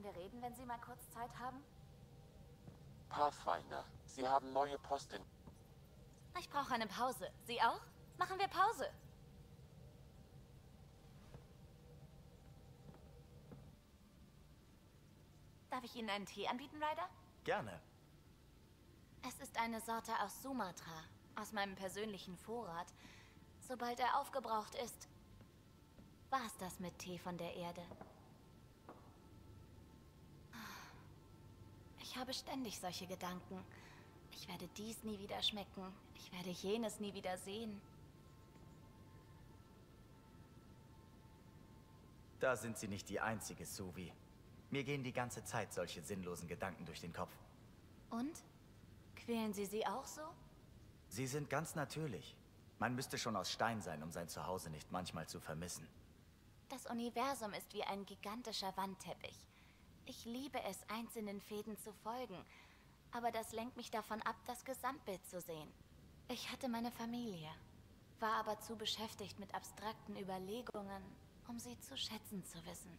wir reden, wenn Sie mal kurz Zeit haben? Pathfinder, Sie haben neue Post in... Ich brauche eine Pause. Sie auch? Machen wir Pause. Darf ich Ihnen einen Tee anbieten, Ryder? Gerne. Es ist eine Sorte aus Sumatra, aus meinem persönlichen Vorrat. Sobald er aufgebraucht ist, war's das mit Tee von der Erde. Ich habe ständig solche Gedanken. Ich werde dies nie wieder schmecken. Ich werde jenes nie wieder sehen. Da sind Sie nicht die einzige, Suvi. Mir gehen die ganze Zeit solche sinnlosen Gedanken durch den Kopf. Und? Quälen Sie auch so? Sie sind ganz natürlich. Man müsste schon aus Stein sein, um sein Zuhause nicht manchmal zu vermissen. Das Universum ist wie ein gigantischer Wandteppich. Ich liebe es, einzelnen Fäden zu folgen. Aber das lenkt mich davon ab, das Gesamtbild zu sehen. Ich hatte meine Familie, war aber zu beschäftigt mit abstrakten Überlegungen, um sie zu schätzen zu wissen.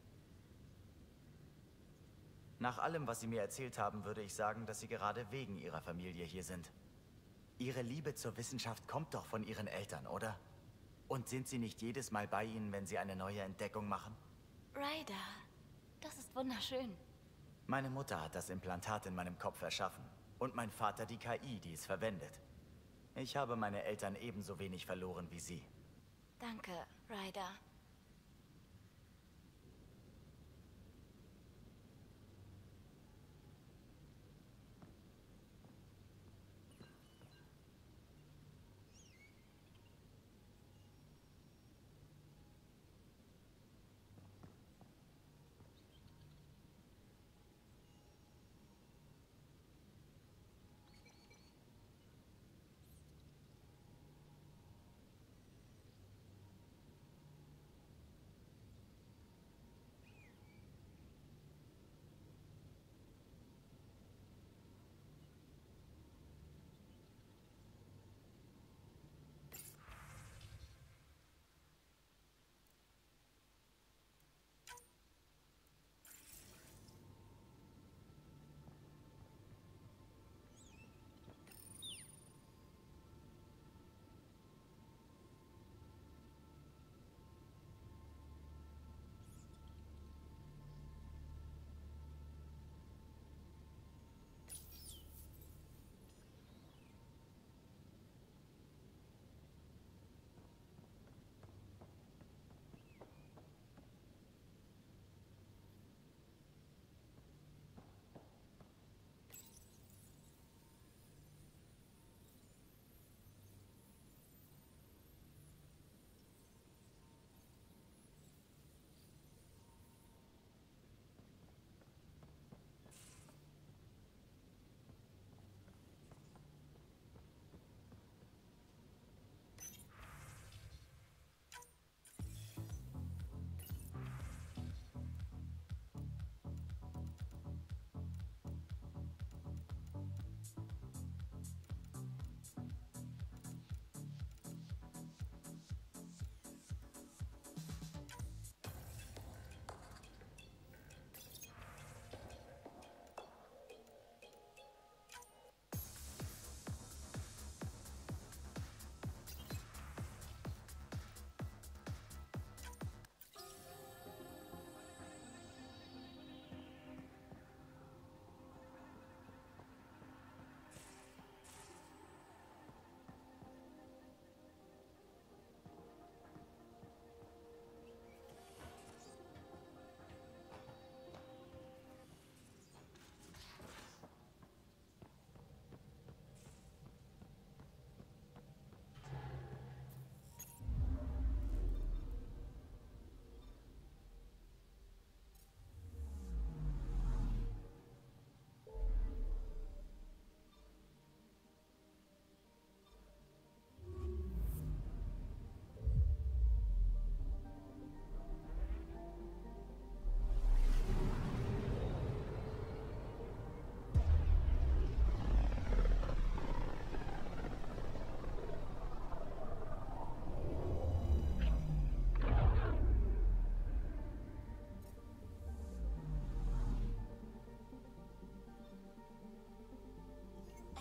Nach allem, was Sie mir erzählt haben, würde ich sagen, dass Sie gerade wegen Ihrer Familie hier sind. Ihre Liebe zur Wissenschaft kommt doch von Ihren Eltern, oder? Und sind sie nicht jedes Mal bei Ihnen, wenn Sie eine neue Entdeckung machen? Ryder, das ist wunderschön. Meine Mutter hat das Implantat in meinem Kopf erschaffen. Und mein Vater die KI, die es verwendet. Ich habe meine Eltern ebenso wenig verloren wie Sie. Danke, Ryder.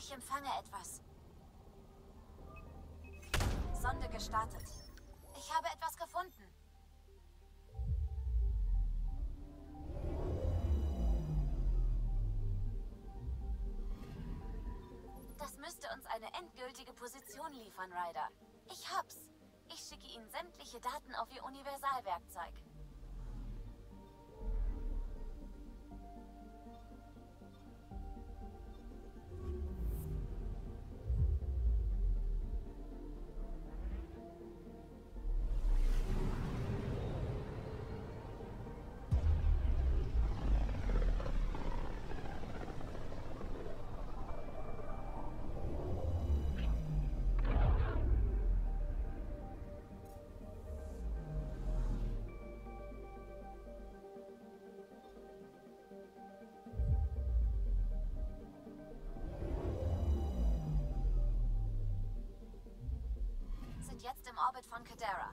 Ich empfange etwas. Sonde gestartet. Ich habe etwas gefunden. Das müsste uns eine endgültige Position liefern, Ryder. Ich hab's. Ich schicke Ihnen sämtliche Daten auf Ihr Universalwerkzeug. Sind jetzt im Orbit von Kadera.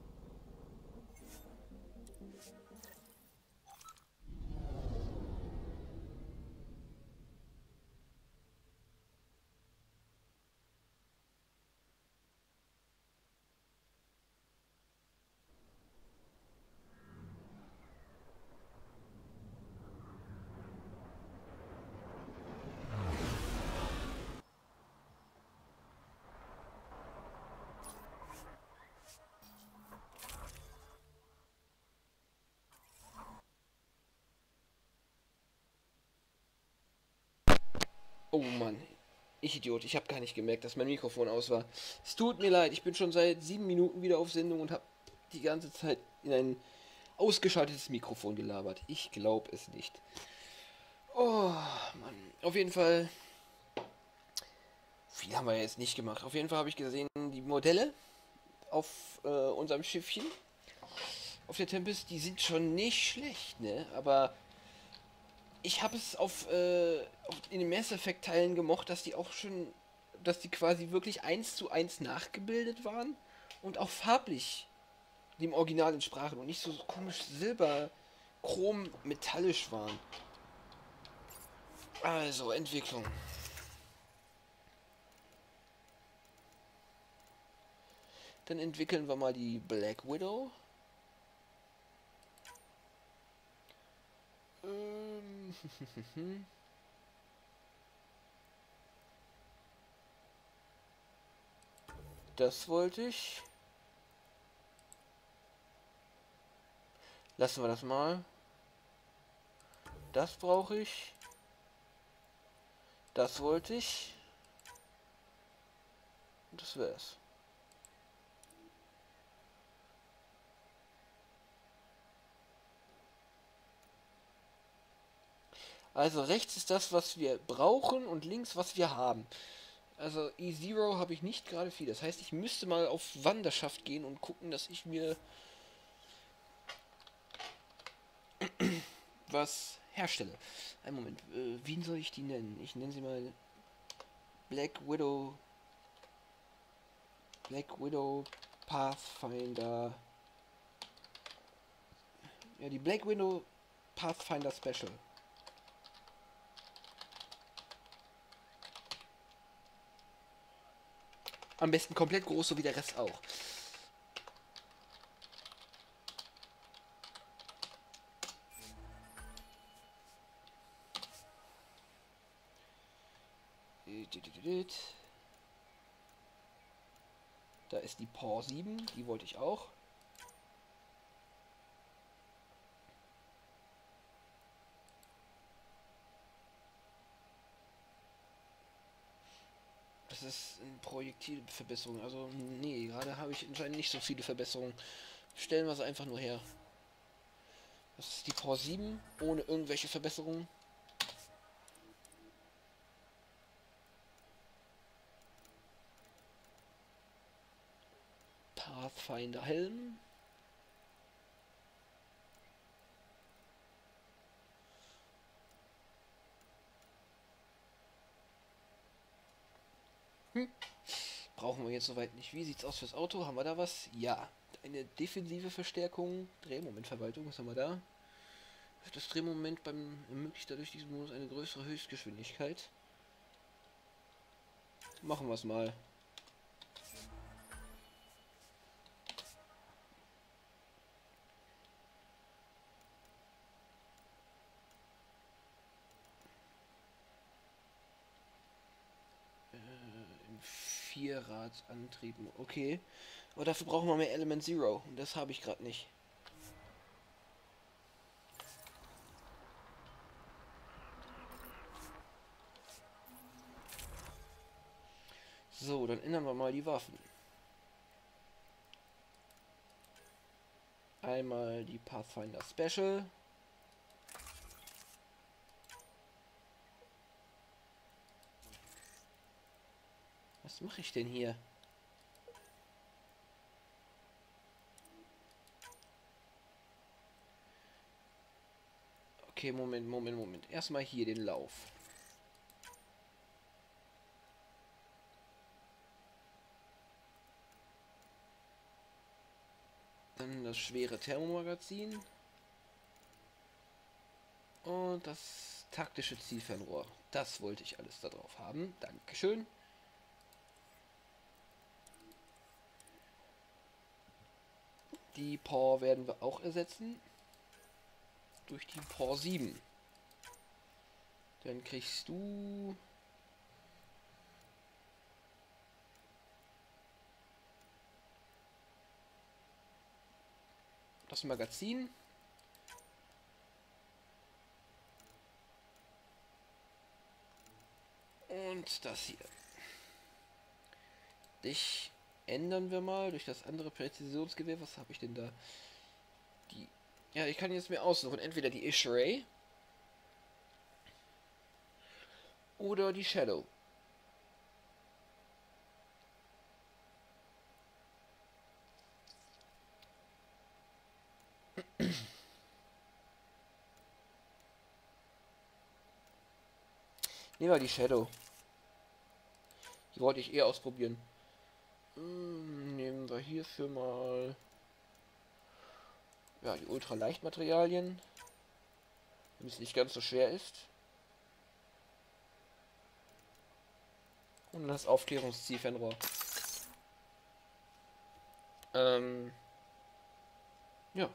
Oh Mann, ich Idiot, ich habe gar nicht gemerkt, dass mein Mikrofon aus war. Es tut mir leid, ich bin schon seit 7 Minuten wieder auf Sendung und habe die ganze Zeit in ein ausgeschaltetes Mikrofon gelabert. Ich glaube es nicht. Oh Mann, auf jeden Fall, viel haben wir jetzt nicht gemacht. Auf jeden Fall habe ich gesehen, die Modelle auf unserem Schiffchen, auf der Tempest, die sind schon nicht schlecht, ne? Aber ich habe es in den Mass Effect Teilen gemocht, dass die auch schon, dass die quasi wirklich 1:1 nachgebildet waren und auch farblich dem Original entsprachen und nicht so komisch silber, chrom, metallisch waren. Also, Entwicklung. Dann entwickeln wir mal die Black Widow. Das wollte ich. Lassen wir das mal. Das brauche ich. Das wollte ich. Und das wär's. Also rechts ist das, was wir brauchen und links, was wir haben. Also E0 habe ich nicht gerade viel. Das heißt, ich müsste mal auf Wanderschaft gehen und gucken, dass ich mir was herstelle. Einen Moment, wen soll ich die nennen? Ich nenne sie mal Black Widow Pathfinder. Ja, die Black Widow Pathfinder Special. Am besten komplett groß, so wie der Rest auch. Da ist die Paw 7, die wollte ich auch. Das ist eine Projektilverbesserung. Also, nee, gerade habe ich anscheinend nicht so viele Verbesserungen. Stellen wir sie einfach nur her. Das ist die Paw 7 ohne irgendwelche Verbesserungen. Pathfinder Helm. Brauchen wir jetzt soweit nicht. Wie sieht's aus fürs Auto? Haben wir da was? Ja. Eine defensive Verstärkung. Drehmomentverwaltung. Was haben wir da? Das Drehmoment ermöglicht dadurch diesen Modus eine größere Höchstgeschwindigkeit. machen wir es mal. Im Vierradantrieb. Okay. Aber dafür brauchen wir mehr Element Zero. Und das habe ich gerade nicht. So, dann ändern wir mal die Waffen. Einmal die Pathfinder Special. Was mache ich denn hier? Okay, Moment. Erstmal hier den Lauf. Dann das schwere Thermomagazin. Und das taktische Zielfernrohr. Das wollte ich alles da drauf haben. Dankeschön. Die Paw werden wir auch ersetzen. Durch die Paw 7. Dann kriegst du... das Magazin. Und das hier. Dich ändern wir mal durch das andere Präzisionsgewehr. Was habe ich denn da? Die. Ja, ich kann jetzt mir aussuchen. Entweder die Ishray oder die Shadow. Nehmen wir die Shadow. Die wollte ich eher ausprobieren. Nehmen wir hierfür mal ja, die Ultraleichtmaterialien, damit es nicht ganz so schwer ist. Und das Aufklärungszielfernrohr. Ja.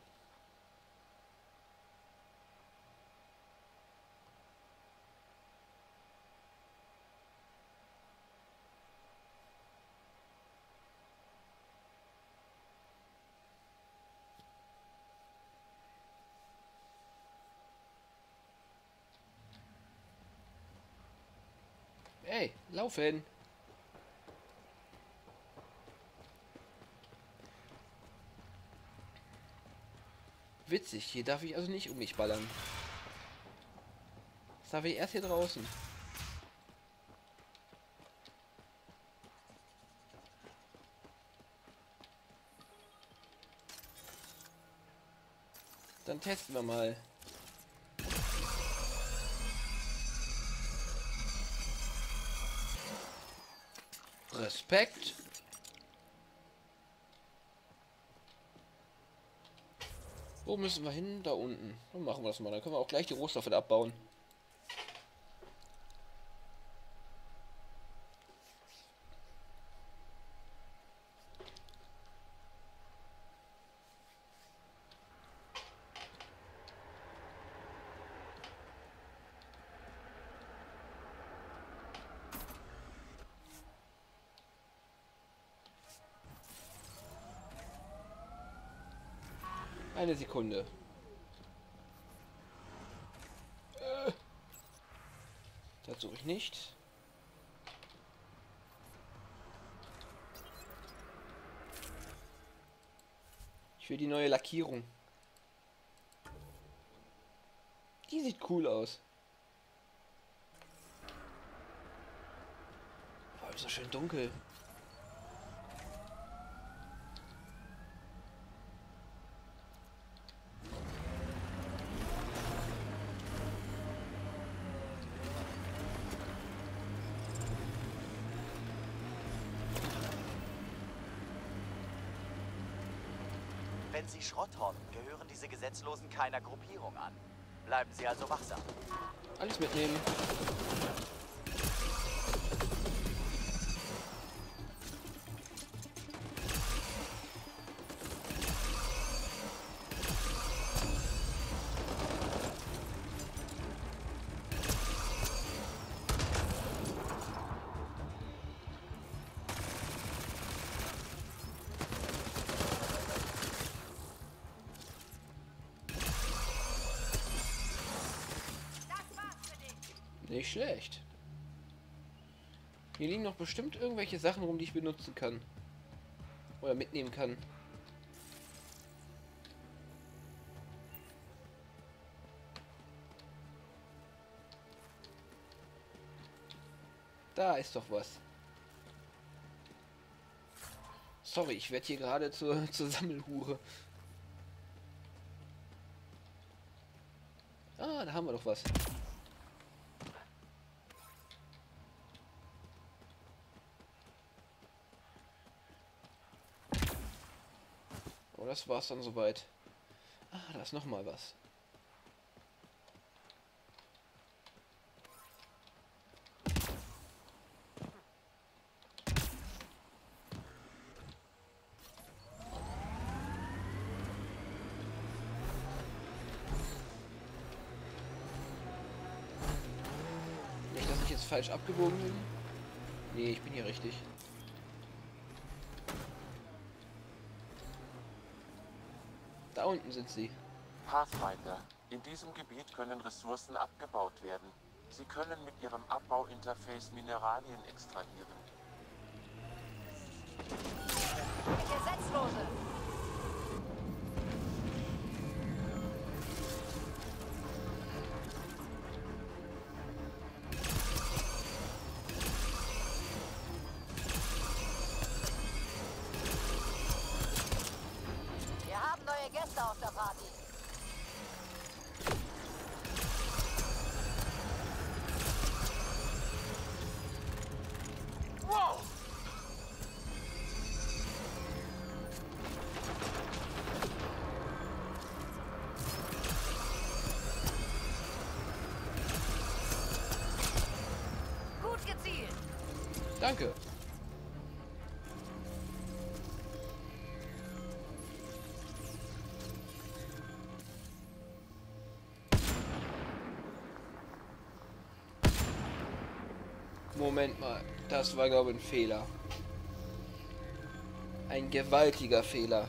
Hey, laufen! Witzig, hier darf ich also nicht um mich ballern. Das darf ich erst hier draußen. Dann testen wir mal. Respekt. Wo müssen wir hin? Da unten. Dann machen wir das mal. Dann können wir auch gleich die Rohstoffe abbauen. Eine Sekunde. Das suche ich nicht. Ich will die neue Lackierung. Die sieht cool aus. Boah, ist so schön dunkel. Wenn Sie Schrott horten, gehören diese Gesetzlosen keiner Gruppierung an. Bleiben Sie also wachsam. Alles mitnehmen. Nicht schlecht. Hier liegen noch bestimmt irgendwelche Sachen rum, die ich benutzen kann. Oder mitnehmen kann. Da ist doch was. Sorry, ich werde hier gerade zur Sammelhure. Ah, da haben wir doch was. Oh, das war's dann soweit. Ah, da ist noch mal was. Nicht, dass ich jetzt falsch abgebogen bin. Nee, ich bin hier richtig. Da unten sind sie. Pathfinder. In diesem Gebiet können Ressourcen abgebaut werden. Sie können mit ihrem Abbauinterface Mineralien extrahieren. Gesetzlose! Wir haben neue Gäste auf der Party. Wow! Gut gezielt. Danke. Moment mal, das war glaube ich ein Fehler. Ein gewaltiger Fehler.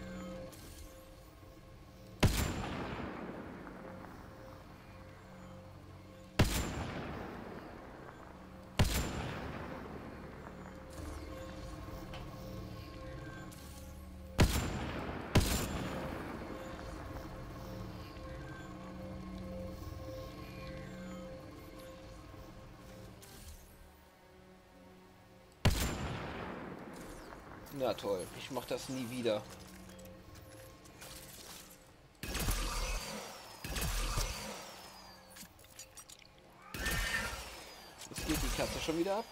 Na toll, ich mach das nie wieder. Jetzt geht die Katze schon wieder ab.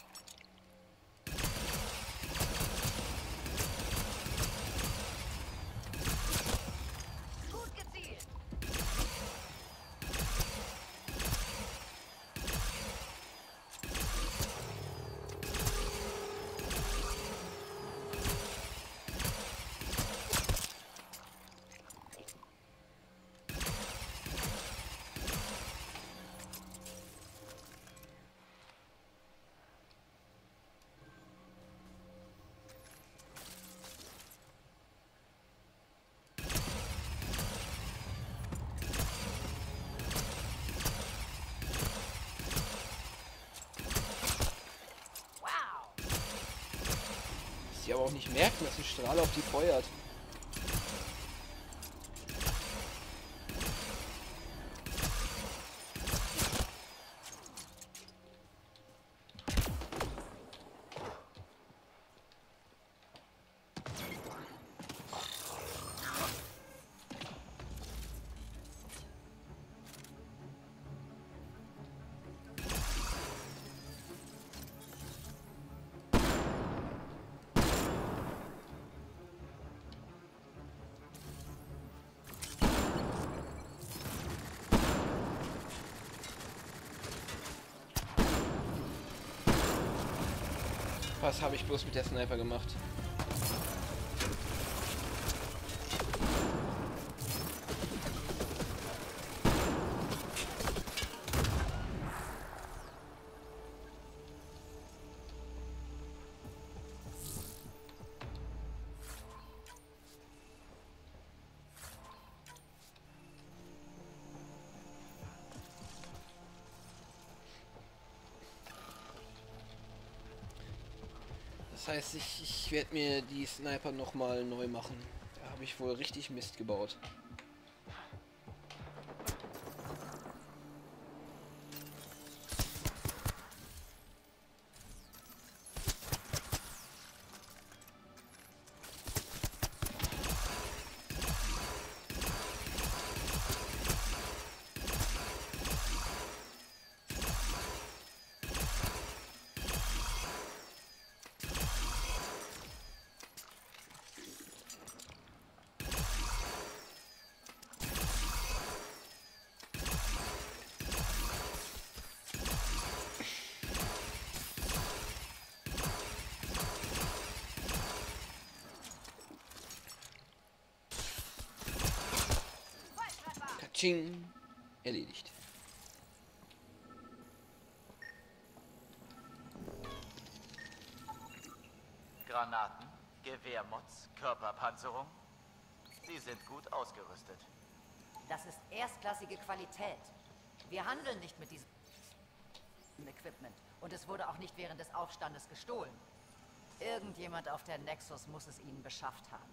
Gut gezielt. Wow! Sie aber auch nicht merken, dass ein Strahl auf die feuert. Was habe ich bloß mit der Sniper gemacht? Das heißt, ich werde mir die Sniper nochmal neu machen. Da habe ich wohl richtig Mist gebaut. Katsching. Erledigt. Granaten, Gewehrmods, Körperpanzerung. Sie sind gut ausgerüstet. Das ist erstklassige Qualität. Wir handeln nicht mit diesem Equipment. Und es wurde auch nicht während des Aufstandes gestohlen. Irgendjemand auf der Nexus muss es ihnen beschafft haben.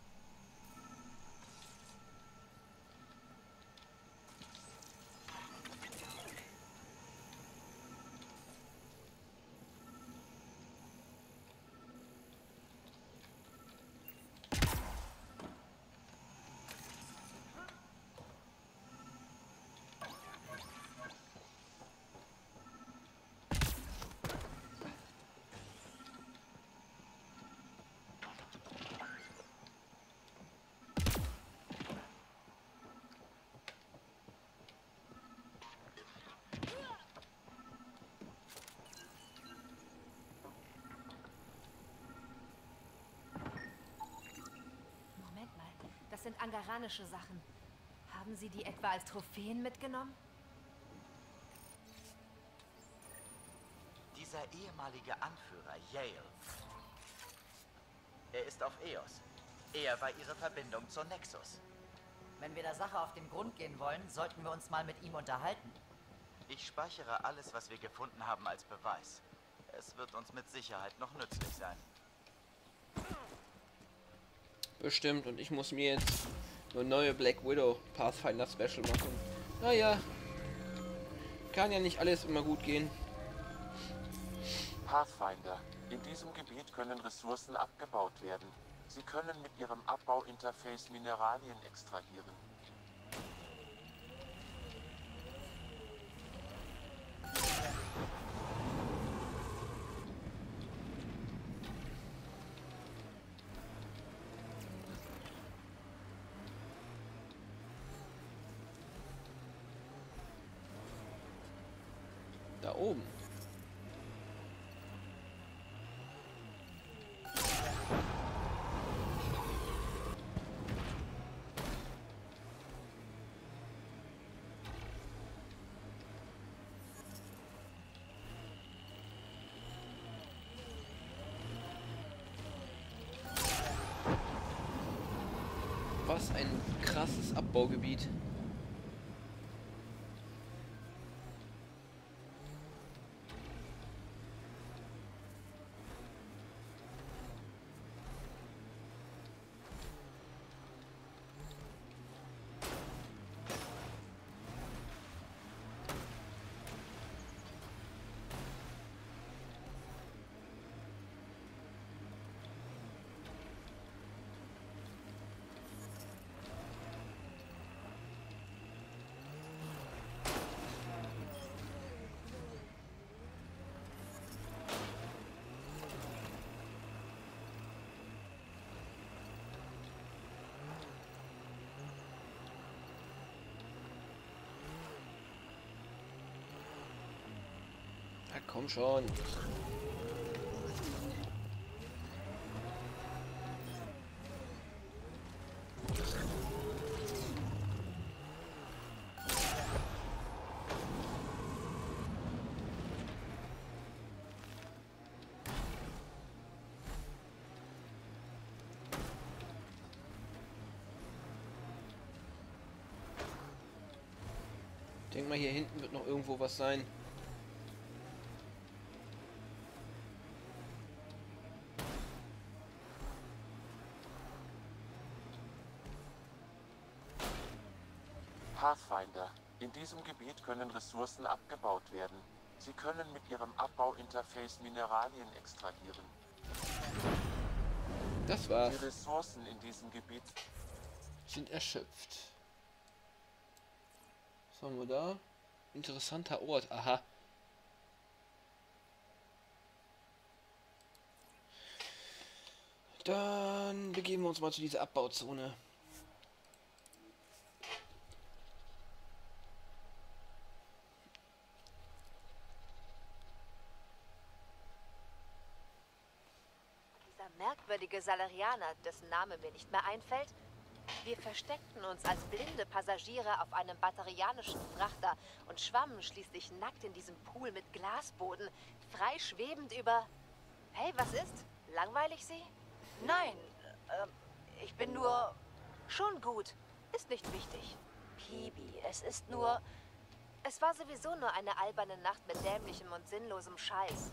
Moment mal, das sind angaranische Sachen. Haben Sie die etwa als Trophäen mitgenommen? Dieser ehemalige Anführer, Yale. Er ist auf Eos. Er war ihre Verbindung zur Nexus. Wenn wir der Sache auf den Grund gehen wollen, sollten wir uns mal mit ihm unterhalten. Ich speichere alles, was wir gefunden haben, als Beweis. Es wird uns mit Sicherheit noch nützlich sein. Bestimmt. Und ich muss mir jetzt eine neue Black Widow Pathfinder Special machen. Naja. Kann ja nicht alles immer gut gehen. Pathfinder. In diesem Gebiet können Ressourcen abgebaut werden. Sie können mit ihrem Abbauinterface Mineralien extrahieren. Da oben. Was ein krasses Abbaugebiet. Ja, komm schon. Ich denke mal, hier hinten wird noch irgendwo was sein. In diesem Gebiet können Ressourcen abgebaut werden. Sie können mit ihrem Abbauinterface Mineralien extrahieren. Das war's. Die Ressourcen in diesem Gebiet Sind erschöpft. Was haben wir da? Interessanter Ort. Aha. Dann begeben wir uns mal zu dieser Abbauzone. Dieser merkwürdige Salarianer, dessen Name mir nicht mehr einfällt. Wir versteckten uns als blinde Passagiere auf einem batterianischen Frachter und schwammen schließlich nackt in diesem Pool mit Glasboden, frei schwebend über... Hey, was ist? Langweilig Sie? Nein, ich bin nur... Schon gut. Ist nicht wichtig. Pibi, es ist nur... Es war sowieso nur eine alberne Nacht mit dämlichem und sinnlosem Scheiß.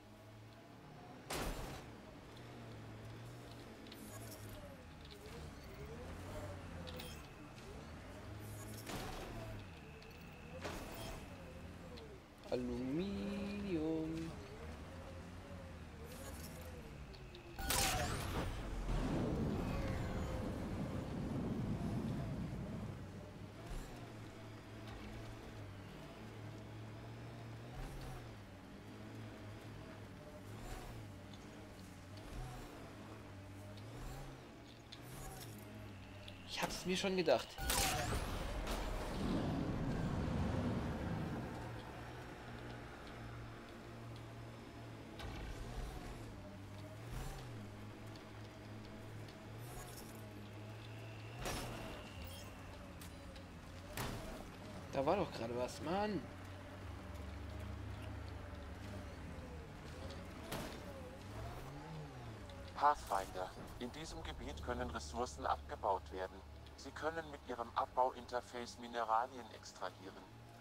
Aluminium. Ich hab's mir schon gedacht. Da war doch gerade was, Mann. Pathfinder. In diesem Gebiet können Ressourcen abgebaut werden. Sie können mit ihrem Abbauinterface Mineralien extrahieren.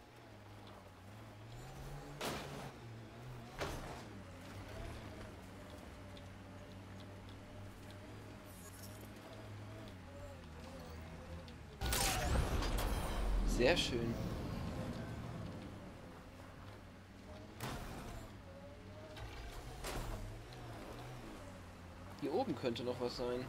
Sehr schön. Hier oben könnte noch was sein.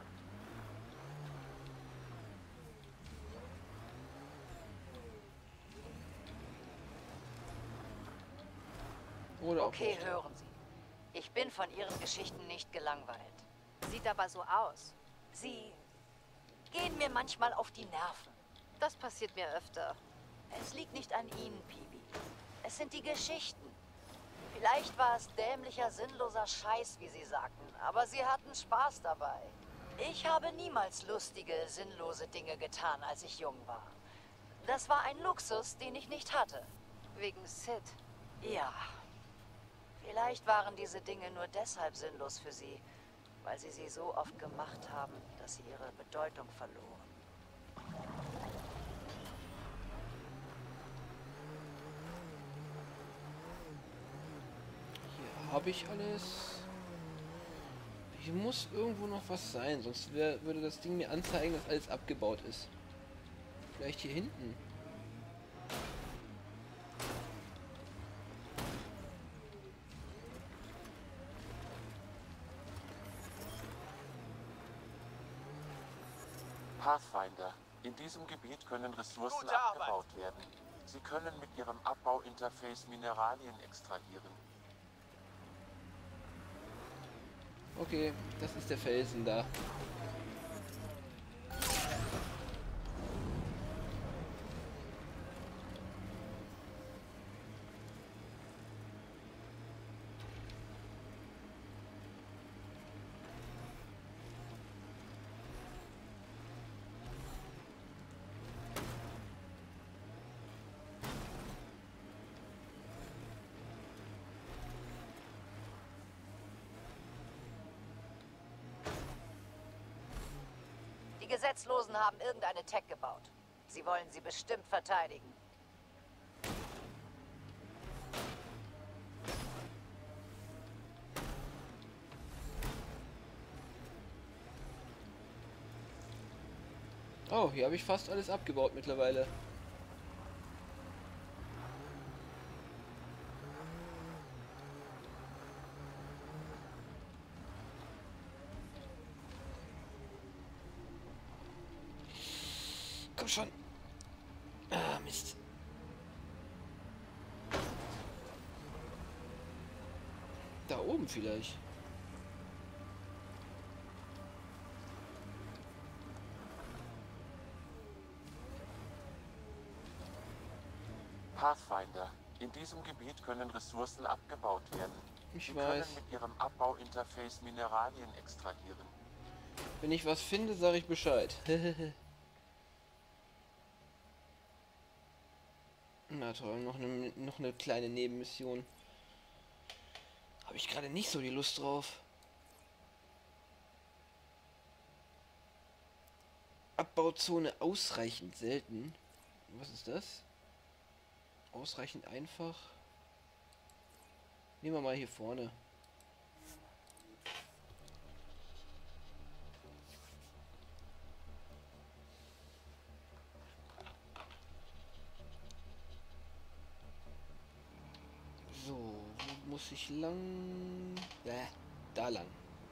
Oder auch Okay, nicht. hören Sie. Ich bin von Ihren Geschichten nicht gelangweilt. Sieht aber so aus. Sie gehen mir manchmal auf die Nerven. Das passiert mir öfter. Es liegt nicht an Ihnen, Pibi. Es sind die Geschichten. Vielleicht war es dämlicher, sinnloser Scheiß, wie Sie sagten, aber Sie hatten Spaß dabei. Ich habe niemals lustige, sinnlose Dinge getan, als ich jung war. Das war ein Luxus, den ich nicht hatte. Wegen Sid. Ja. Vielleicht waren diese Dinge nur deshalb sinnlos für Sie, weil Sie sie so oft gemacht haben, dass sie ihre Bedeutung verloren. Hier habe ich alles. Hier muss irgendwo noch was sein, sonst würde das Ding mir anzeigen, dass alles abgebaut ist. Vielleicht hier hinten. Pathfinder. In diesem Gebiet können Ressourcen Gute Arbeit. abgebaut werden. Sie können mit ihrem Abbauinterface Mineralien extrahieren. Okay, das ist der Felsen da. Die Gesetzlosen haben irgendeine Tech gebaut. Sie wollen sie bestimmt verteidigen. Oh, hier habe ich fast alles abgebaut mittlerweile. schon. Ah, Mist. Da oben vielleicht. Pathfinder. In diesem Gebiet können Ressourcen abgebaut werden. Ich Sie weiß. können mit ihrem Abbauinterface Mineralien extrahieren. Wenn ich was finde, sage ich Bescheid. Na toll, noch eine kleine Nebenmission. Habe ich gerade nicht so die Lust drauf. Abbauzone ausreichend selten. Was ist das? Ausreichend einfach. Nehmen wir mal hier vorne. So, wo muss ich lang? Da lang.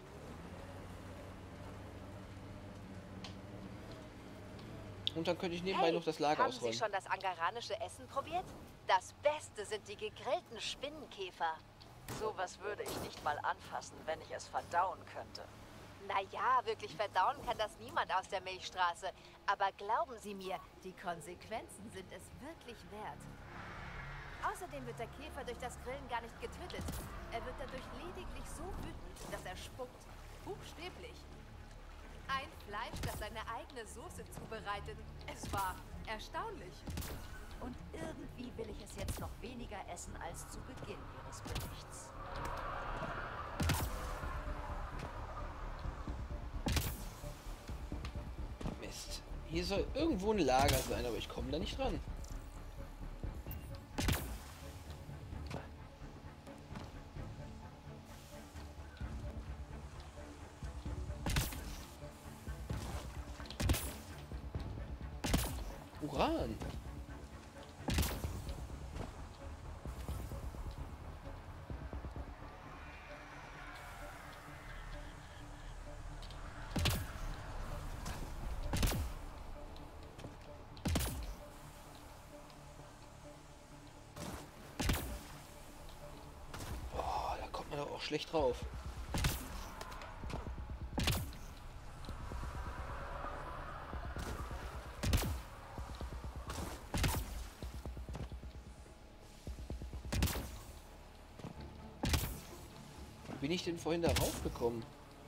Und dann könnte ich nebenbei noch das Lager haben Sie ausräumen. schon das angaranische Essen probiert? Das Beste sind die gegrillten Spinnenkäfer. Sowas würde ich nicht mal anfassen, wenn ich es verdauen könnte. Naja, wirklich verdauen kann das niemand aus der Milchstraße. Aber glauben Sie mir, die Konsequenzen sind es wirklich wert. Außerdem wird der Käfer durch das Grillen gar nicht getötet. Er wird dadurch lediglich so wütend, dass er spuckt. Buchstäblich. Ein Fleisch, das seine eigene Soße zubereitet. Es war erstaunlich. Und irgendwie will ich es jetzt noch weniger essen als zu Beginn Ihres Berichts. Mist. Hier soll irgendwo ein Lager sein, aber ich komme da nicht ran. Uran. Oh, da kommt man doch auch schlecht drauf. Wie bin ich denn vorhin da raufgekommen?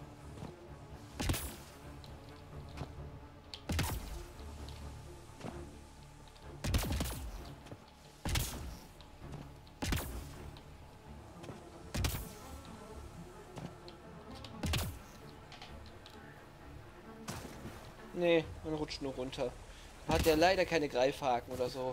Nee, man rutscht nur runter. Man hat ja leider keine Greifhaken oder so.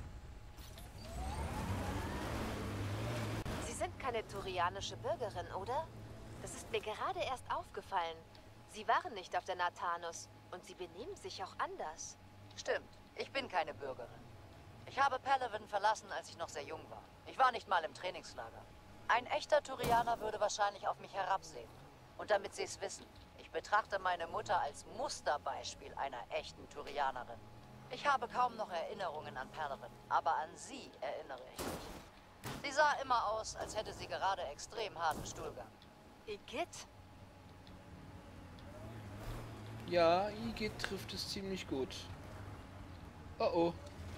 Sie sind keine turianische Bürgerin, oder? Das ist mir gerade erst aufgefallen. Sie waren nicht auf der Nathanus und Sie benehmen sich auch anders. Stimmt, ich bin keine Bürgerin. Ich habe Palaven verlassen, als ich noch sehr jung war. Ich war nicht mal im Trainingslager. Ein echter Turianer würde wahrscheinlich auf mich herabsehen. Und damit Sie es wissen, ich betrachte meine Mutter als Musterbeispiel einer echten Turianerin. Ich habe kaum noch Erinnerungen an Palaven, aber an sie erinnere ich mich. Sie sah immer aus, als hätte sie gerade extrem harten Stuhlgang. Igitt? Ja, Igitt trifft es ziemlich gut. Oh oh.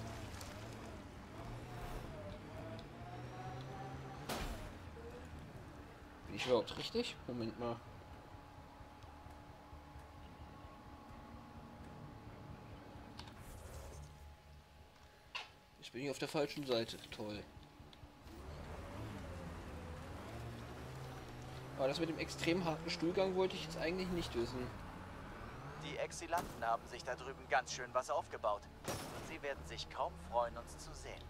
Bin ich überhaupt richtig? Moment mal. Jetzt bin ich auf der falschen Seite. Toll. Aber das mit dem extrem harten Stuhlgang wollte ich jetzt eigentlich nicht wissen. Die Exilanten haben sich da drüben ganz schön was aufgebaut. Und sie werden sich kaum freuen, uns zu sehen.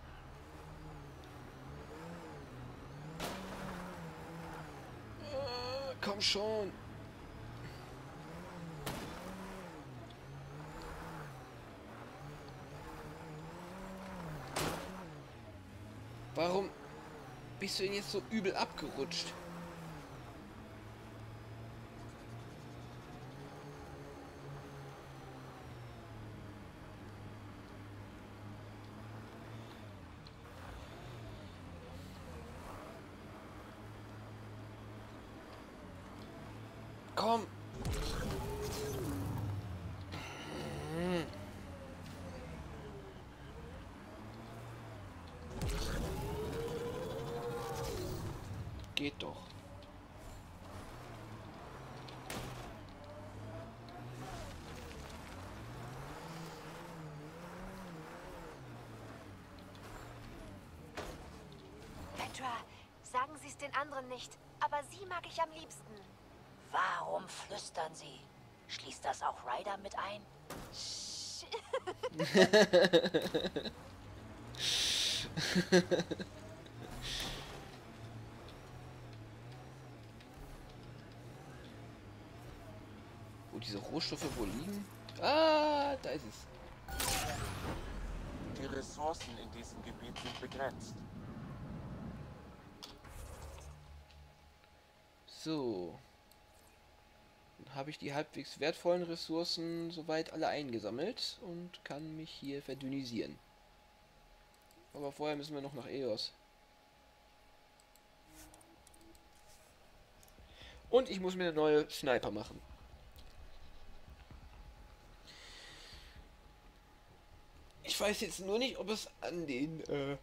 Komm schon. Warum bist du denn jetzt so übel abgerutscht? Komm! Geht doch. Petra, sagen Sie es den anderen nicht, aber Sie mag ich am liebsten. Warum flüstern Sie? Schließt das auch Ryder mit ein? Wo diese Rohstoffe wohl liegen? Ah, da ist es. Die Ressourcen in diesem Gebiet sind begrenzt. So. Dann habe ich die halbwegs wertvollen Ressourcen soweit alle eingesammelt und kann mich hier verdünnisieren. Aber vorher müssen wir noch nach Eos. Und ich muss mir eine neue Sniper machen. Ich weiß jetzt nur nicht, ob es an den,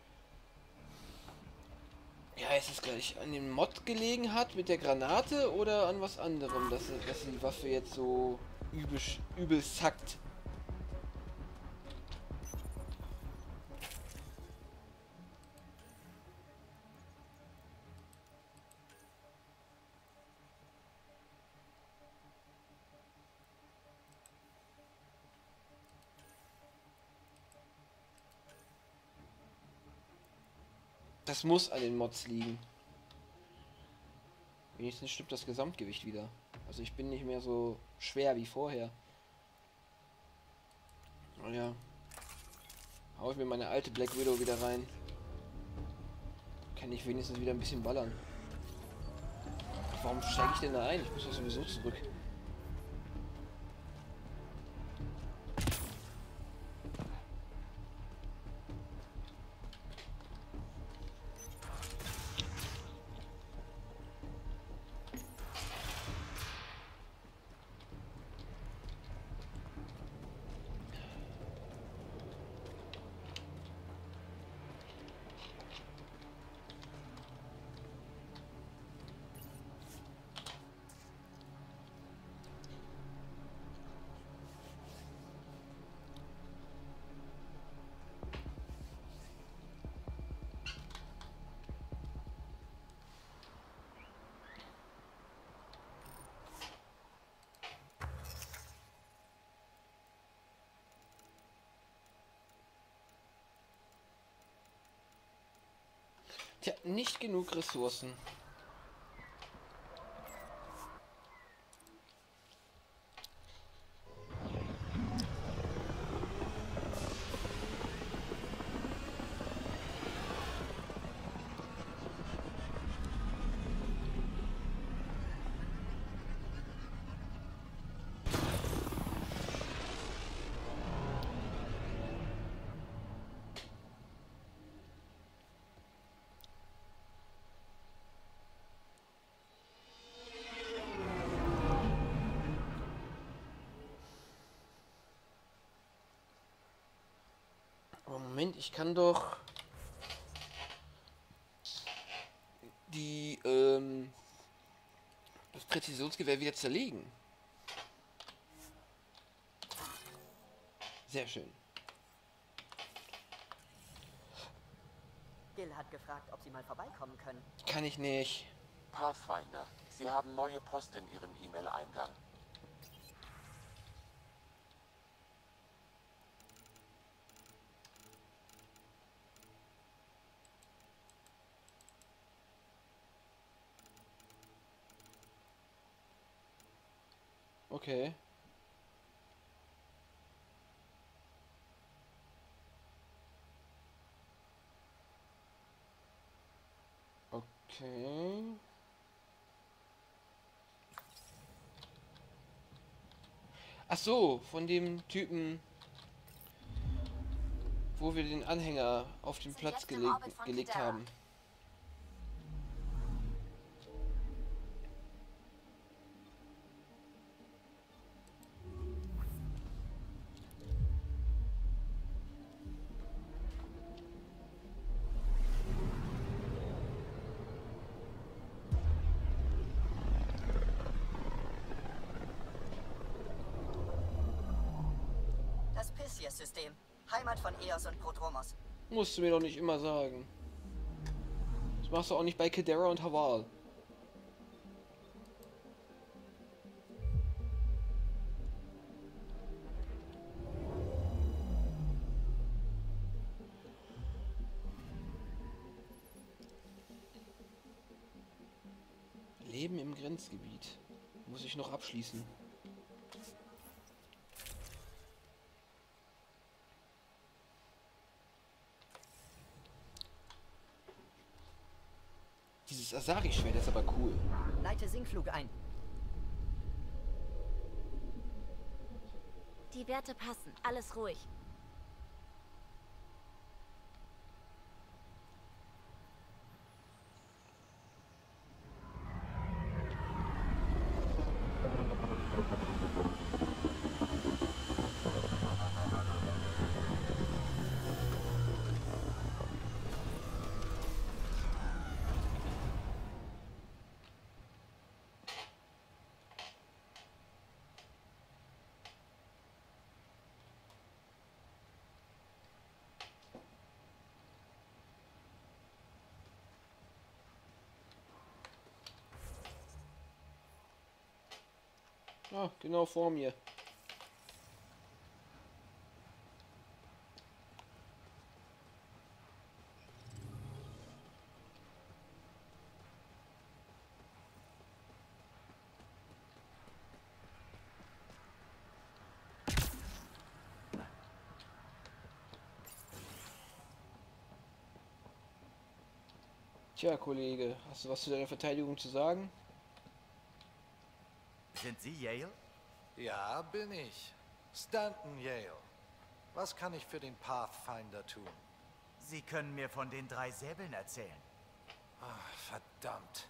ja, es ist gleich an dem Mod gelegen hat mit der Granate oder an was anderem, dass die Waffe jetzt so übel zackt. Das muss an den Mods liegen. Wenigstens stimmt das Gesamtgewicht wieder. Also ich bin nicht mehr so schwer wie vorher. Naja. Hau ich mir meine alte Black Widow wieder rein. Kann ich wenigstens wieder ein bisschen ballern. Warum steige ich denn da ein? Ich muss doch sowieso zurück. Tja, nicht genug Ressourcen. Aber Moment, ich kann doch die das Präzisionsgewehr wieder zerlegen. Sehr schön. Gil hat gefragt, ob Sie mal vorbeikommen können. Kann ich nicht. Pathfinder, Sie haben neue Post in Ihrem E-Mail-Eingang. Okay. Okay. Ach so, von dem Typen, wo wir den Anhänger auf den Platz gelegt haben. Excelsior-System. Heimat von Eos und Prodromos. Musst du mir doch nicht immer sagen. Das machst du auch nicht bei Kedera und Haval. Leben im Grenzgebiet. Muss ich noch abschließen. Dieses Asari-Schwert ist aber cool. Leite Sinkflug ein. Die Werte passen. Alles ruhig. Ah, genau vor mir. Tja, Kollege, hast du was zu deiner Verteidigung zu sagen? Sind Sie Yale? Ja, bin ich. Stanton Yale. Was kann ich für den Pathfinder tun? Sie können mir von den 3 Säbeln erzählen. Ah, verdammt.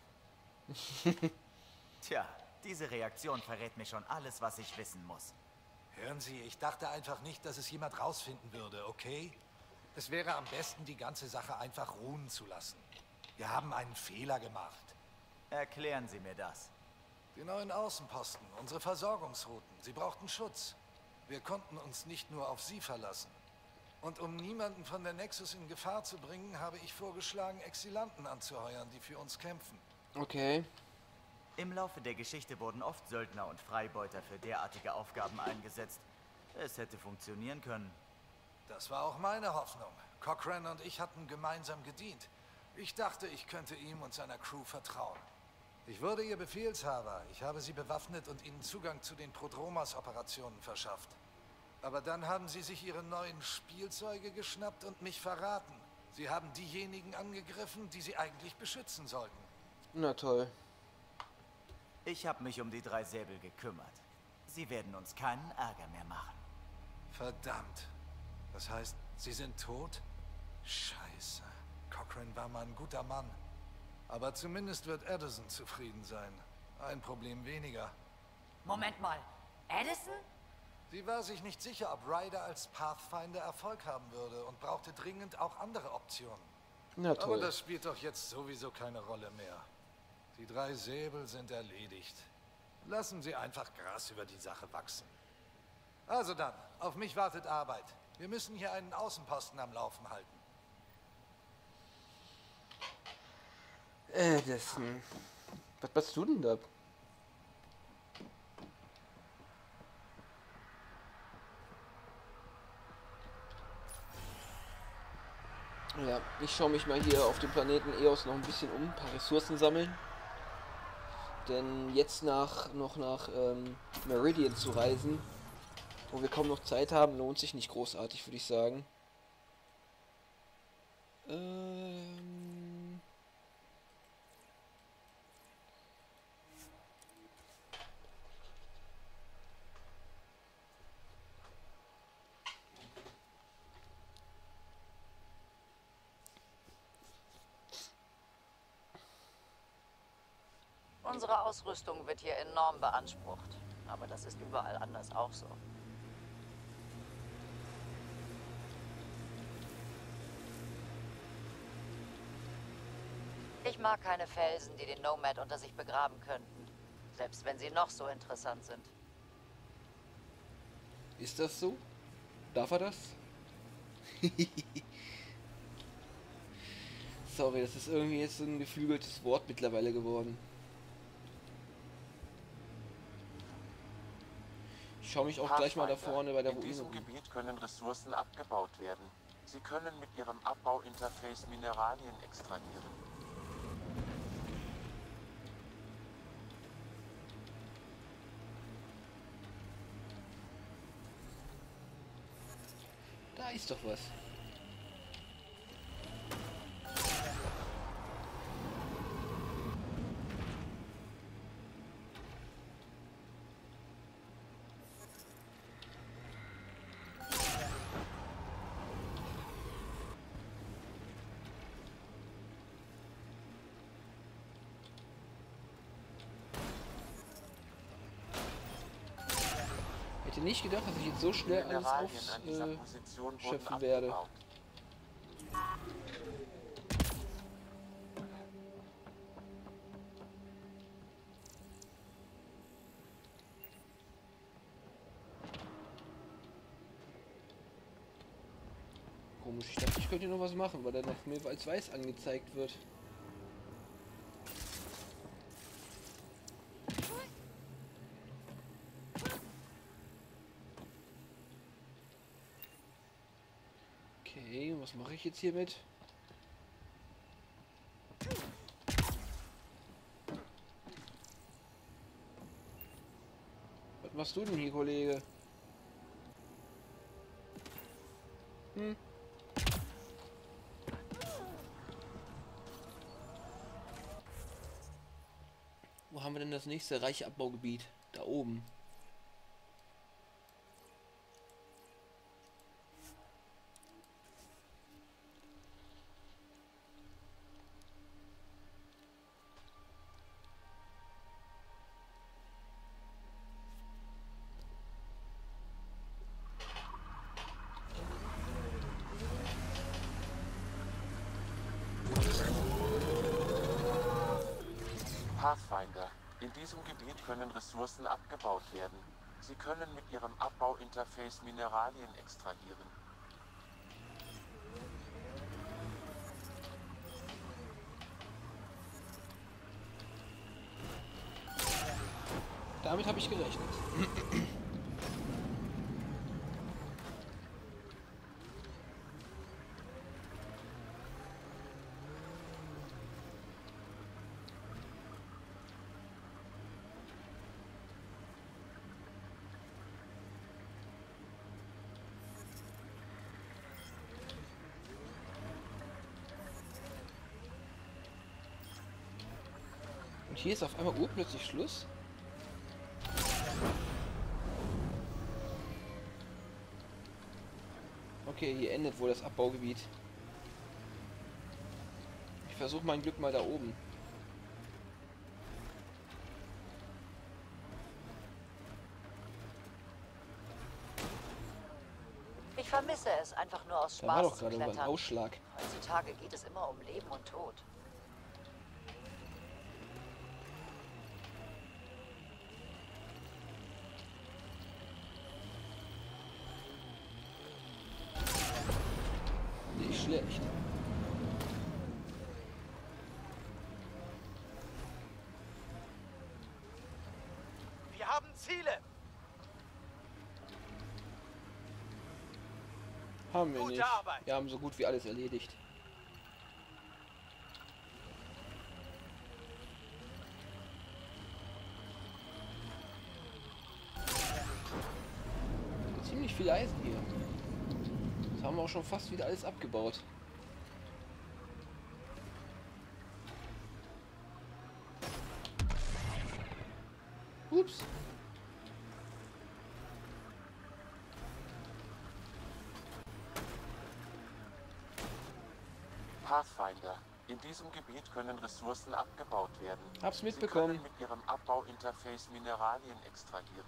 Tja, diese Reaktion verrät mir schon alles, was ich wissen muss. Hören Sie, ich dachte einfach nicht, dass es jemand rausfinden würde, okay? Es wäre am besten, die ganze Sache einfach ruhen zu lassen. Wir haben einen Fehler gemacht. Erklären Sie mir das. Die neuen Außenposten, unsere Versorgungsrouten, sie brauchten Schutz. Wir konnten uns nicht nur auf sie verlassen. Und um niemanden von der Nexus in Gefahr zu bringen, habe ich vorgeschlagen, Exilanten anzuheuern, die für uns kämpfen. Okay. Im Laufe der Geschichte wurden oft Söldner und Freibeuter für derartige Aufgaben eingesetzt. Es hätte funktionieren können. Das war auch meine Hoffnung. Cochrane und ich hatten gemeinsam gedient. Ich dachte, ich könnte ihm und seiner Crew vertrauen. Ich wurde ihr Befehlshaber. Ich habe sie bewaffnet und ihnen Zugang zu den Prodromas-Operationen verschafft. Aber dann haben sie sich ihre neuen Spielzeuge geschnappt und mich verraten. Sie haben diejenigen angegriffen, die sie eigentlich beschützen sollten. Na toll. Ich habe mich um die 3 Säbel gekümmert. Sie werden uns keinen Ärger mehr machen. Verdammt. Das heißt, sie sind tot? Scheiße. Cochrane war mal ein guter Mann. Aber zumindest wird Addison zufrieden sein. Ein Problem weniger. Moment mal. Addison? Sie war sich nicht sicher, ob Ryder als Pathfinder Erfolg haben würde und brauchte dringend auch andere Optionen. Na Aber toll. das spielt doch jetzt sowieso keine Rolle mehr. Die 3 Säbel sind erledigt. Lassen Sie einfach Gras über die Sache wachsen. Also dann, auf mich wartet Arbeit. Wir müssen hier einen Außenposten am Laufen halten. Was machst du denn da? Ja, ich schaue mich mal hier auf dem Planeten Eos noch ein bisschen um, ein paar Ressourcen sammeln. Denn jetzt noch nach Meridian zu reisen, wo wir kaum noch Zeit haben, lohnt sich nicht großartig, würde ich sagen. Unsere Ausrüstung wird hier enorm beansprucht. Aber das ist überall anders auch so. Ich mag keine Felsen, die den Nomad unter sich begraben könnten. Selbst wenn sie noch so interessant sind. Ist das so? Darf er das? Sorry, das ist irgendwie jetzt so ein geflügeltes Wort mittlerweile geworden. Ich schaue mich auch gleich mal da vorne bei der In Ruine diesem um. Gebiet können Ressourcen abgebaut werden. Sie können mit ihrem Abbauinterface Mineralien extrahieren. Da ist doch was. Ich hätte nicht gedacht, dass ich jetzt so schnell alles Mineralien an dieser Position wurden aufschöpfen werde. abgebaut. Komisch, ich dachte, ich könnte noch was machen, weil der noch mir als weiß angezeigt wird. Okay, was mache ich jetzt hiermit? Was machst du denn hier, Kollege? Hm? Wo haben wir denn das nächste reiche Abbaugebiet? Da oben. Pathfinder. In diesem Gebiet können Ressourcen abgebaut werden. Sie können mit ihrem Abbauinterface Mineralien extrahieren. Damit habe ich gerechnet. Und hier ist auf einmal urplötzlich Schluss. Okay, hier endet wohl das Abbaugebiet. Ich versuche mein Glück mal da oben. Ich vermisse es einfach nur aus Da war doch Spaß zu gerade ein klettern. Ausschlag. Heutzutage geht es immer um Leben und Tod. Nicht schlecht. Wir haben Ziele. Haben wir Gute nicht. Arbeit. Wir haben so gut wie alles erledigt. Ziemlich viel Eisen hier. Das haben wir auch schon fast wieder alles abgebaut. Ups. Pathfinder. In diesem Gebiet können Ressourcen abgebaut werden. Hab's Sie mitbekommen. können mit ihrem Abbauinterface Mineralien extrahieren.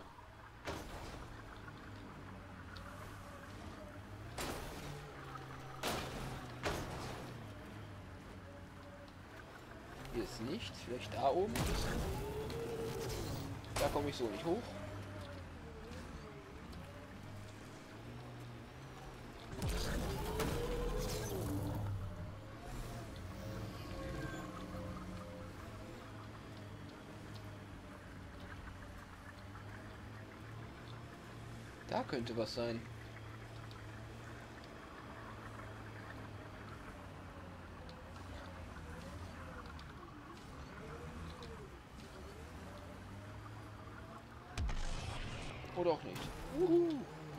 Hier ist nicht. Vielleicht da oben. Da komme ich so nicht hoch. Da könnte was sein. Oder auch nicht. Uhu.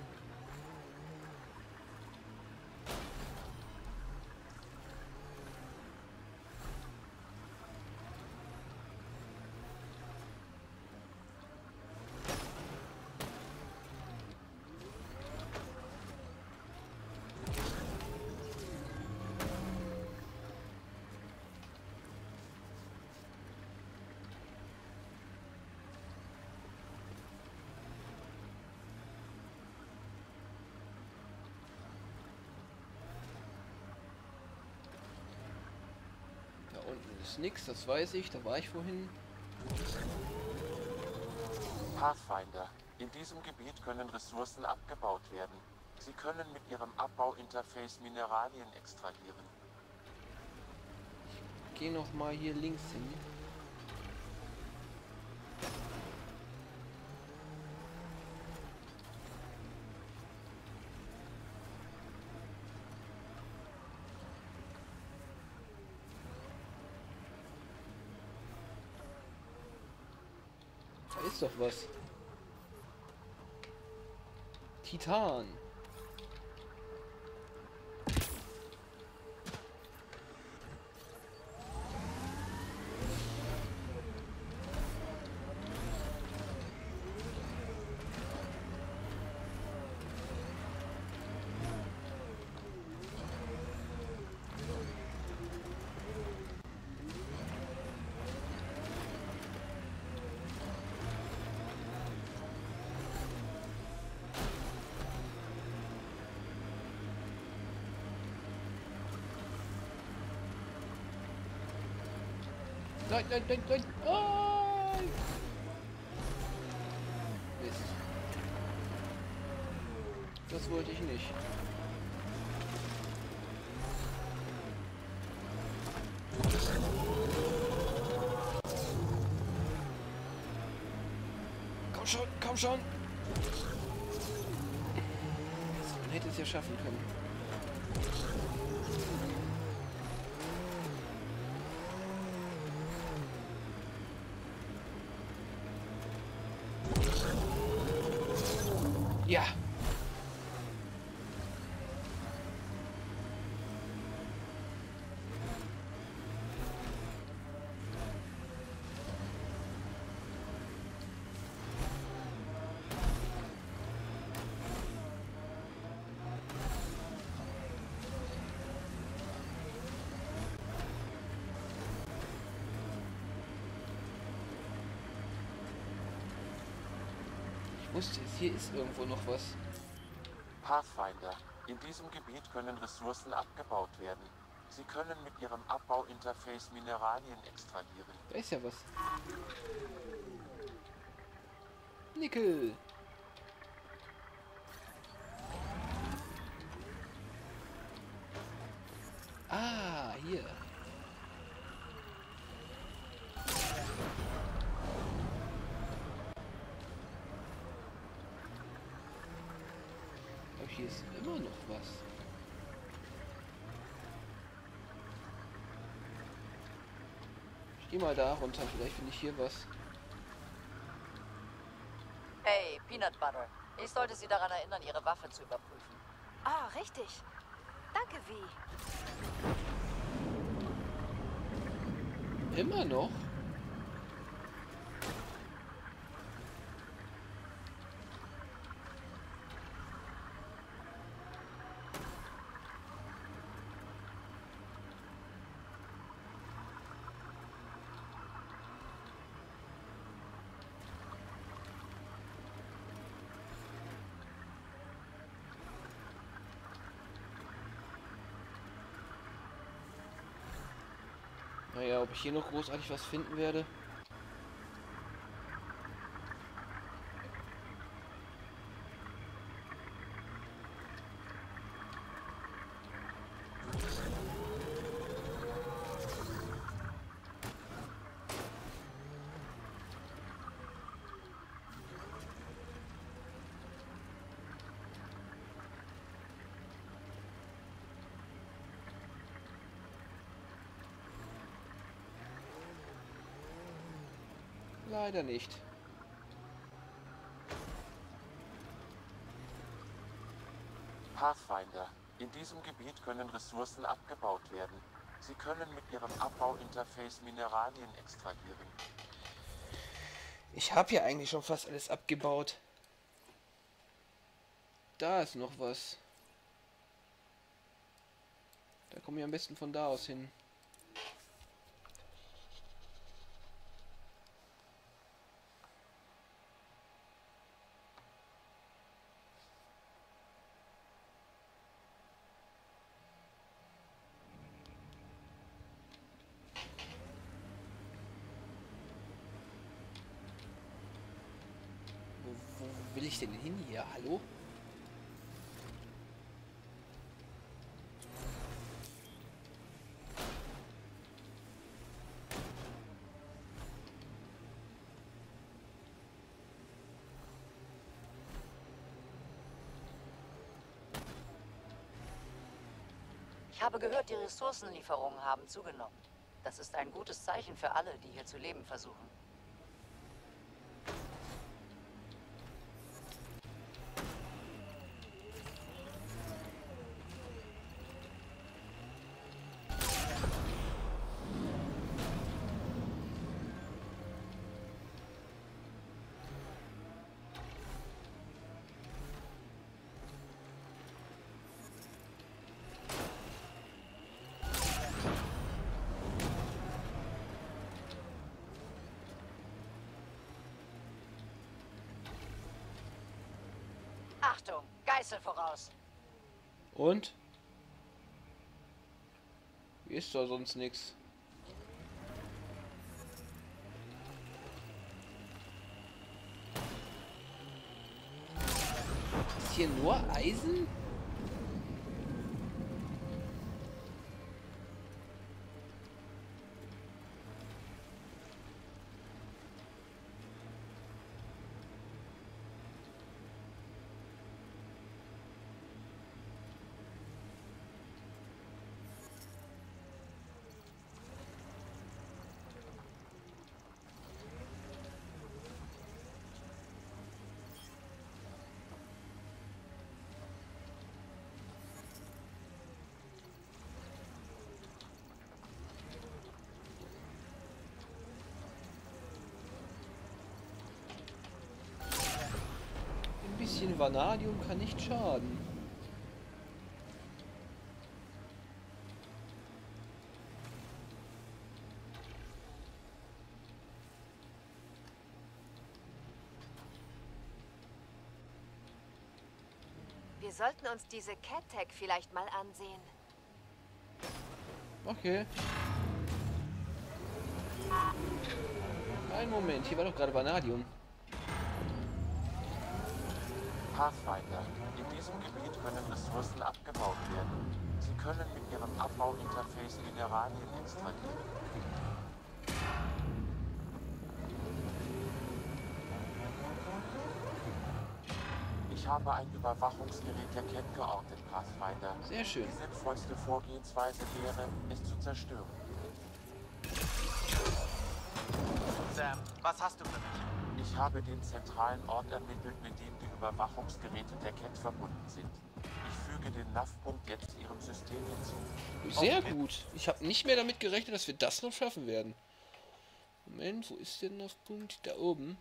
Da unten ist nichts, das weiß ich, da war ich vorhin. Pathfinder. In diesem Gebiet können Ressourcen abgebaut werden. Sie können mit ihrem Abbauinterface Mineralien extrahieren. Ich gehe noch mal hier links hin. Da ist doch was. Titan. Nein, nein, nein, nein. Oh! Mist. Das wollte ich nicht. Komm schon, komm schon. Man hätte es ja schaffen können. Ja. Ich wusste es, hier ist irgendwo noch was. Pathfinder. In diesem Gebiet können Ressourcen abgebaut werden. Sie können mit ihrem Abbauinterface Mineralien extrahieren. Da ist ja was. Nickel. Ah, hier. Aber hier ist immer noch was. Ich geh mal da runter, vielleicht finde ich hier was. Hey, Peanut Butter. Ich sollte Sie daran erinnern, Ihre Waffe zu überprüfen. Ah, richtig. Danke, Vi. Immer noch? Naja, ob ich hier noch großartig was finden werde. Leider nicht. Pathfinder. In diesem Gebiet können Ressourcen abgebaut werden. Sie können mit ihrem Abbauinterface Mineralien extrahieren. Ich habe ja eigentlich schon fast alles abgebaut. Da ist noch was. Da kommen wir am besten von da aus hin. Wo will ich denn hin hier? Hallo? Ich habe gehört, die Ressourcenlieferungen haben zugenommen. Das ist ein gutes Zeichen für alle, die hier zu leben versuchen. Achtung, Geißel voraus. Und? Hier ist doch sonst nichts. Ist hier nur Eisen? Ein bisschen Vanadium kann nicht schaden. Wir sollten uns diese Cat-Tag vielleicht mal ansehen. Okay. Ein Moment, hier war doch gerade Vanadium. Pathfinder. In diesem Gebiet können Ressourcen abgebaut werden. Sie können mit ihrem Abbauinterface Mineralien extrahieren. Ich habe ein Überwachungsgerät der Cat geortet, Pathfinder. Sehr schön. Die sinnvollste Vorgehensweise wäre, es zu zerstören. Sam, was hast du für mich? Ich habe den zentralen Ort ermittelt, mit dem die Überwachungsgeräte der Cat verbunden sind. Ich füge den NAV-Punkt jetzt Ihrem System hinzu. Sehr gut. Ich habe nicht mehr damit gerechnet, dass wir das noch schaffen werden. Moment, wo ist denn das Punkt? Da oben.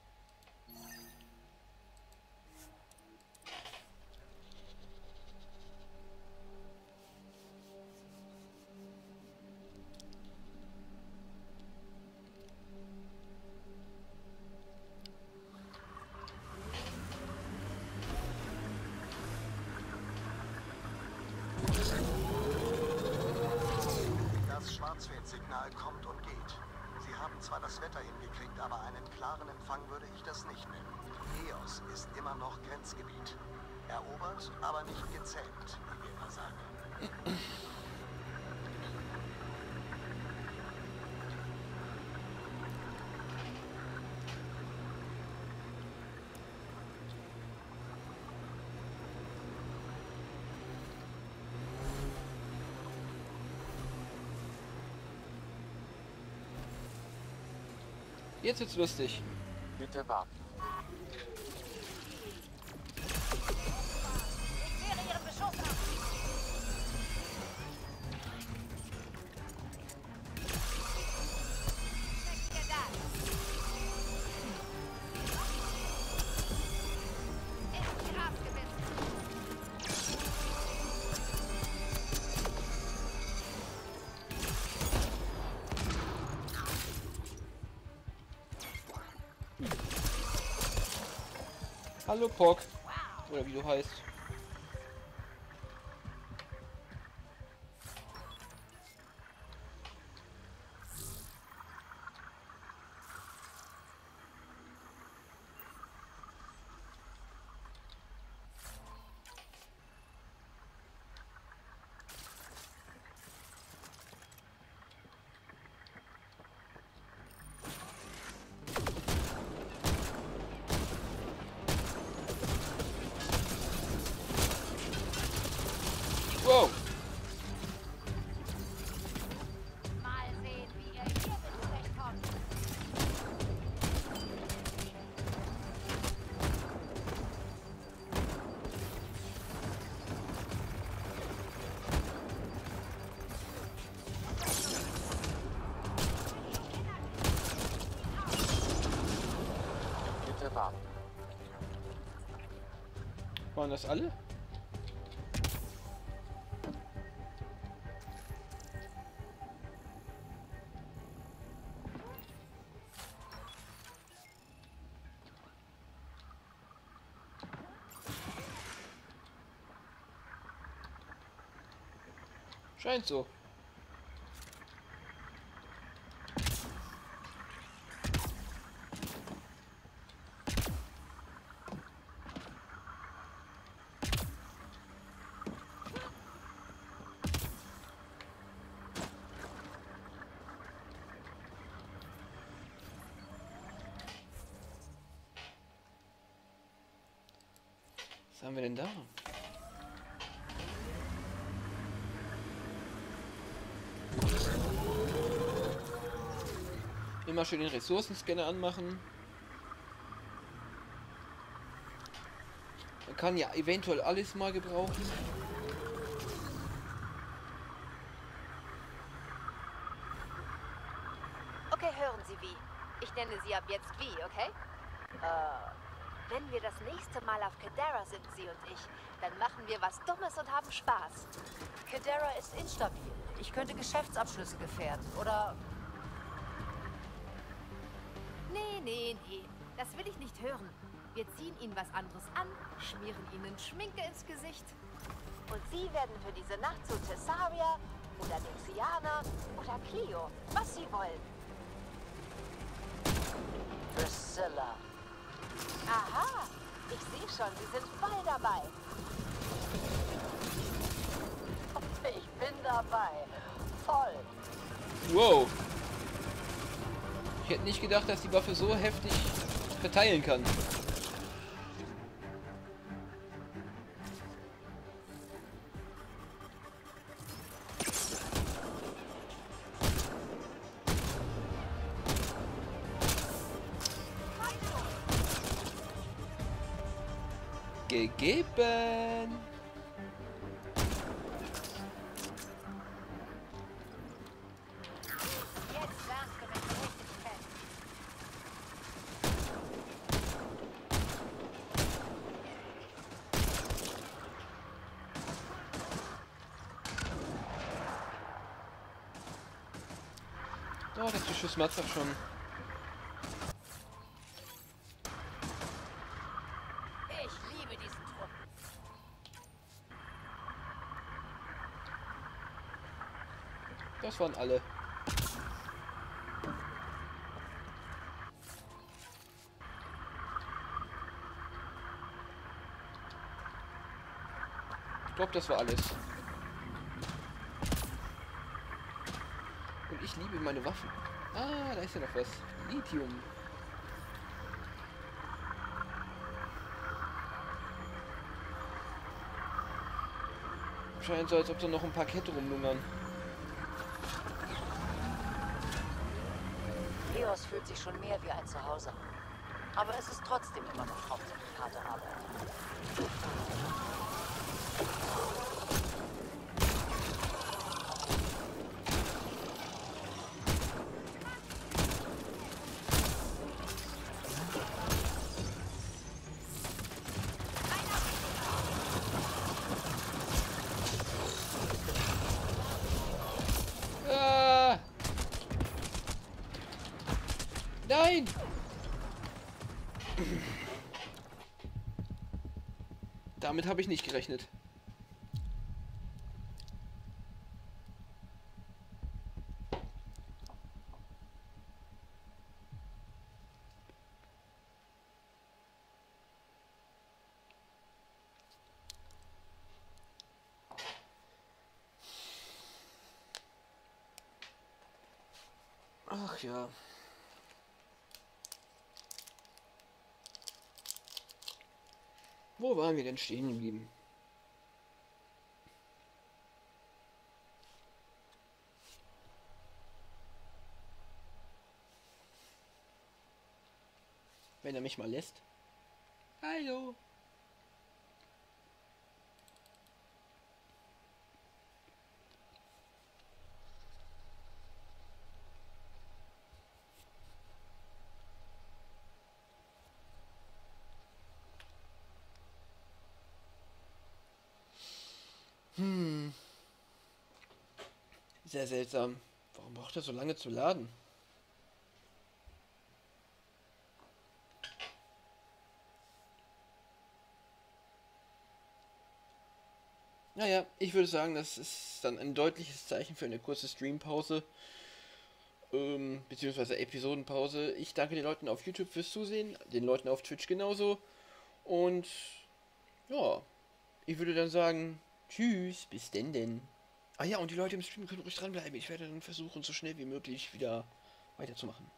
Das Schwarzwert-Signal kommt und geht. Sie haben zwar das Wetter hingekriegt, aber einen klaren Empfang würde ich das nicht nennen. Eos ist immer noch Grenzgebiet. Erobert, aber nicht gezähmt, wie wir immer sagen. Jetzt wird's lustig. Bitte warten. Ich wehre Ihren Beschuss ab. Check dir das. Ins Gras gebissen. Hallo Pock. Oder wie du heißt. Wow. Mal sehen, wie ihr hier mit zurechtkommt. Bitte warten. Waren das alle? Scheint so. Was haben wir denn da? Immer schön den Ressourcenscanner anmachen. Man kann ja eventuell alles mal gebrauchen. Okay, hören Sie wie. Ich nenne Sie ab jetzt wie, okay? Wenn wir das nächste Mal auf Kadera sind, Sie und ich, dann machen wir was Dummes und haben Spaß. Kadera ist instabil. Ich könnte Geschäftsabschlüsse gefährden. Oder... Nee. Das will ich nicht hören. Wir ziehen Ihnen was anderes an, schmieren Ihnen Schminke ins Gesicht. Und Sie werden für diese Nacht zu Tessaria oder Nexiana oder Clio, was Sie wollen. Priscilla. Aha, ich sehe schon, Sie sind voll dabei. Ich bin dabei. Voll. Wow. Ich hätte nicht gedacht, dass die Waffe so heftig verteilen kann. Gegeben. Jetzt lernst du mich richtig kennen. Oh, das Beschuss macht's auch schon. Ich liebe diesen Trupp. Das waren alle. Ich glaube, das war alles. Und ich liebe meine Waffen. Ah, da ist ja noch was. Lithium. Scheint so, als ob da noch ein paar Kette rumlungern. Eos fühlt sich schon mehr wie ein Zuhause. Aber es ist trotzdem immer noch hauptsächlich harte Arbeit. Nein! Damit habe ich nicht gerechnet. Ach ja. Wo waren wir denn stehen geblieben? Wenn er mich mal lässt. Hallo. Sehr seltsam. Warum braucht er so lange zu laden? Naja, ich würde sagen, das ist dann ein deutliches Zeichen für eine kurze Streampause. Beziehungsweise Episodenpause. Ich danke den Leuten auf YouTube fürs Zusehen, den Leuten auf Twitch genauso. Und ja, ich würde dann sagen, tschüss, bis denn. Ah ja, und die Leute im Stream können ruhig dranbleiben. Ich werde dann versuchen, so schnell wie möglich wieder weiterzumachen.